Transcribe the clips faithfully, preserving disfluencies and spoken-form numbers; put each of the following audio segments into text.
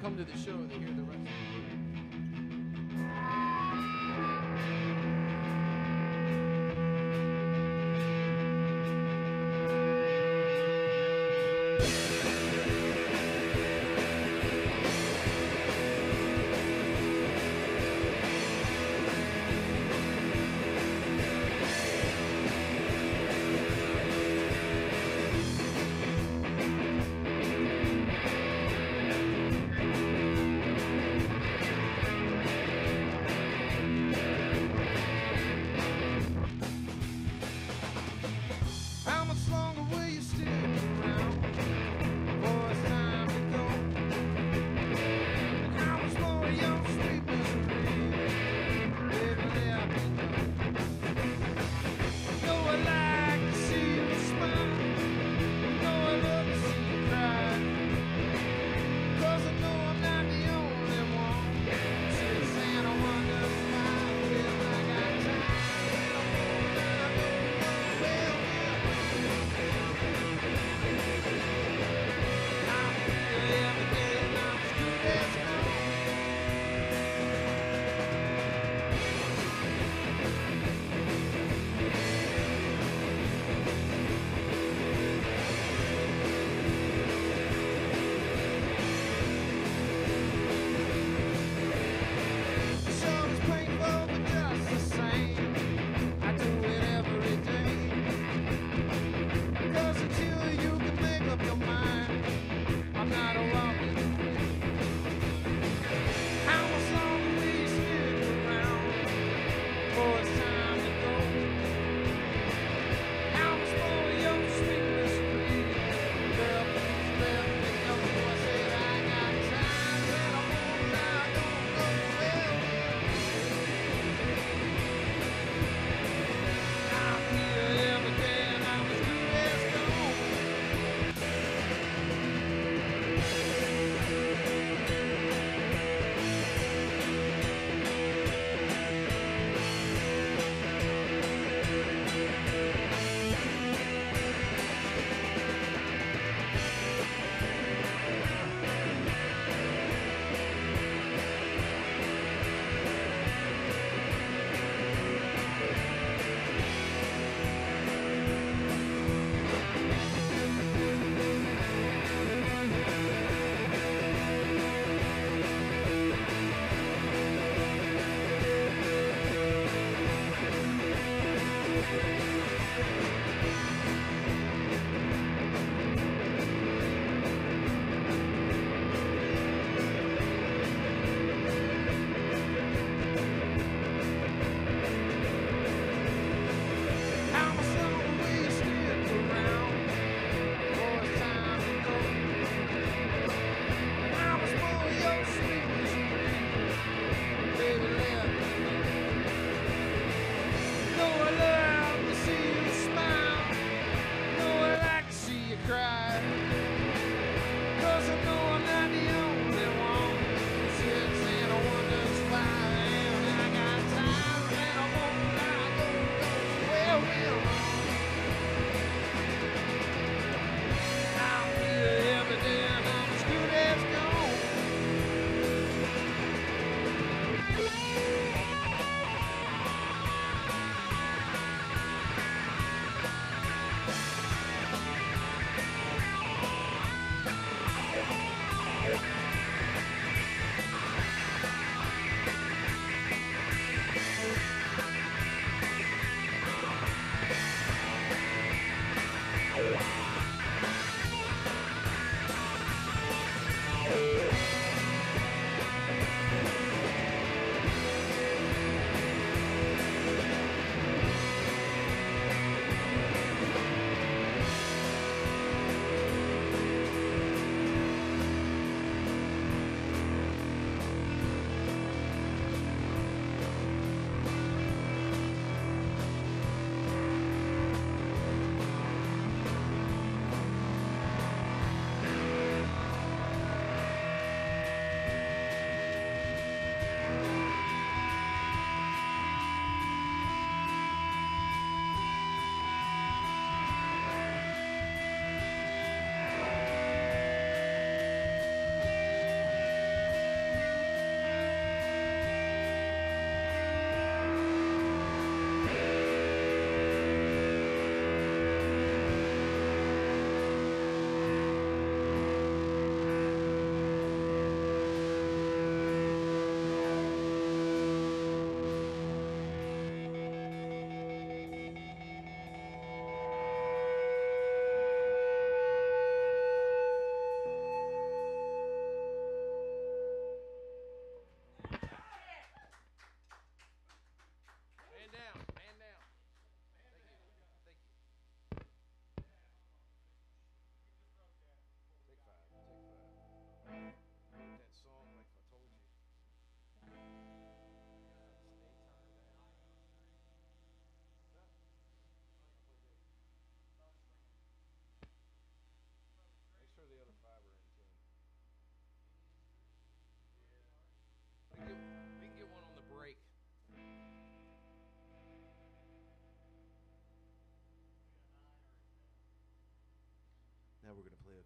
come to the show to hear the rest.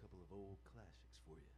couple of old classics for you.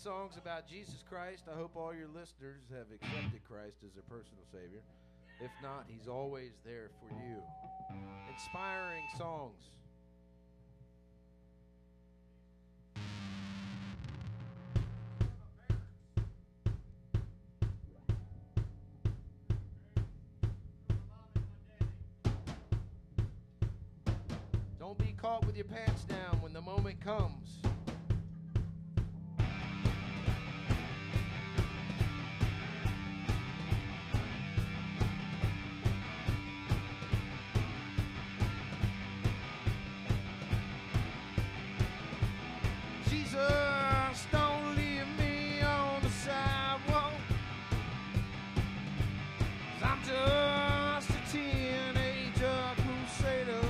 songs about Jesus Christ. I hope all your listeners have accepted Christ as their personal Savior. If not, He's always there for you. Inspiring songs. Don't be caught with your pants down when the moment comes. Jesus, don't leave me on the sidewalk, 'cause I'm just a teenager crusader.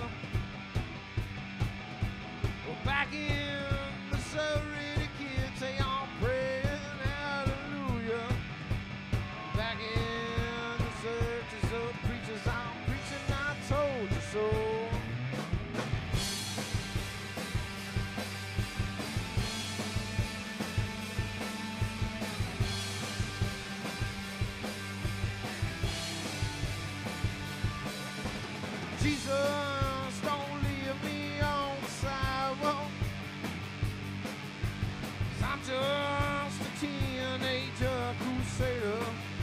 Well, back in Missouri, the kids, they all praying hallelujah. Back in the churches of preachers, I'm preaching, I told you so. Jesus, don't leave me on the sidewalk, 'cause I'm just a teenager crusader.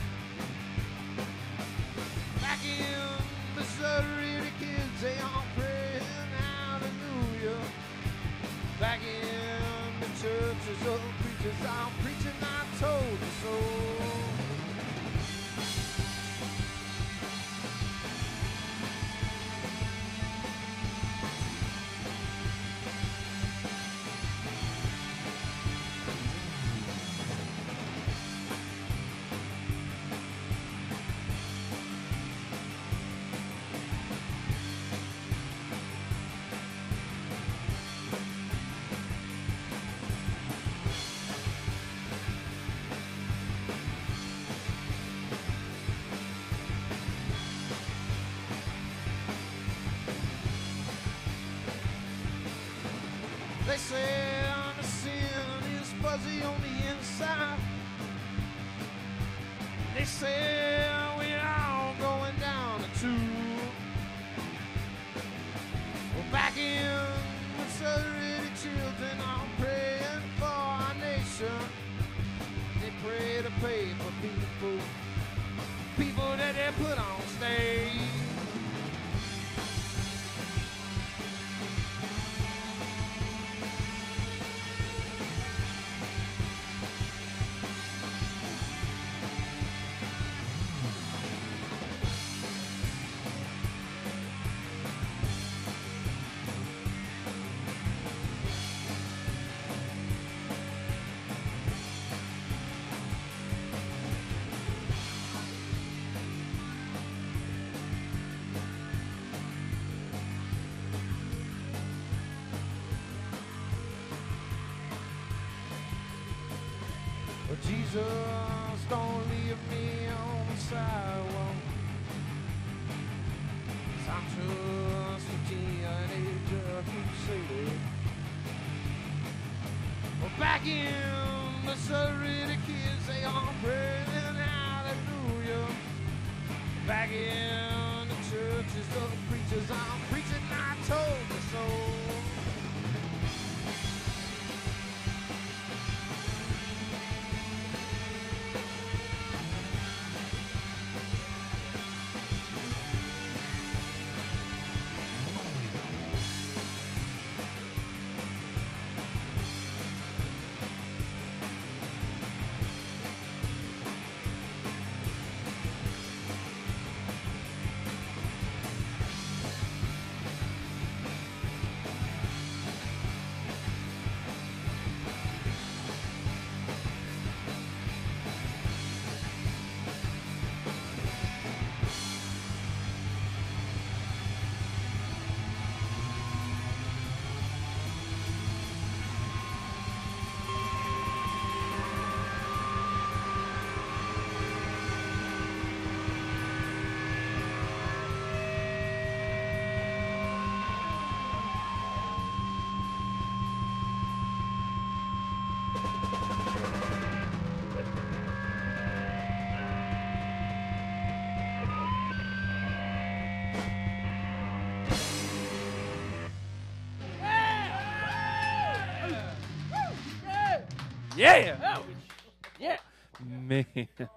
Back in Missouri, the kids, they all praying hallelujah. Back in the churches of preachers, I'm preaching, I told you so. They say the sin is fuzzy on the inside. They say we're all going down the tube. Well, back in Missouri, the children are praying for our nation. They pray to pay for people, people that they put on stage. But Jesus, don't leave me on the sidewalk, 'cause I'm just a teenager crusader. Well, back in Missouri, the kids, they all praying hallelujah. Back in the churches of preachers, I'm preaching, I told you so. Yeah. Oh, yeah. Man.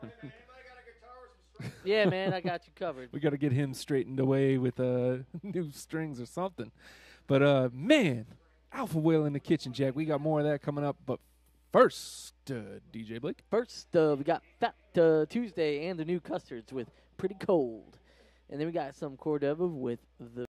Yeah, man, I got you covered. We got to get him straightened away with uh, new strings or something. But, uh, man, Alpha Whale in the Kitchen, Jack. We got more of that coming up. But first, uh, D J Blake. First, uh, we got Fat uh, Tuesday and the new custards with Pretty Cold. And then we got some Cordova with the